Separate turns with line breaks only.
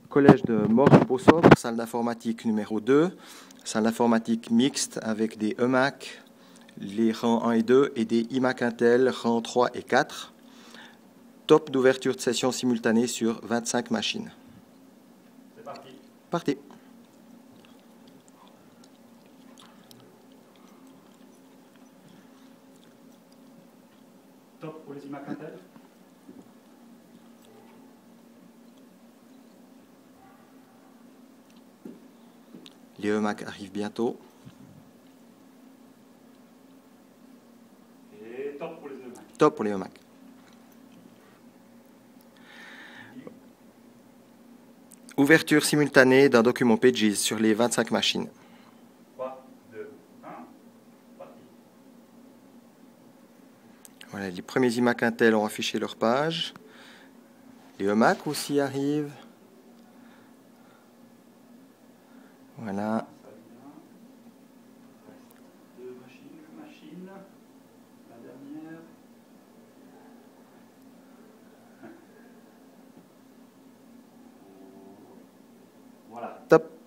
Collège de Morges-Beausobre, salle d'informatique numéro 2, salle d'informatique mixte avec des EMAC, les rangs 1 et 2, et des iMac Intel, rangs 3 et 4. Top d'ouverture de session simultanée sur 25 machines.
C'est parti.
Parti.
Top pour les iMac Intel.
Les EMAC arrivent bientôt.
Et top pour les iMac.
Top pour les EMAC. Ouverture simultanée d'un document Pages sur les 25 machines.
3, 2, 1, parti.
Voilà, les premiers iMac Intel ont affiché leur page. Les EMAC aussi arrivent. Voilà.
Ça vient. Reste 2 machines. La dernière. Voilà.
Top.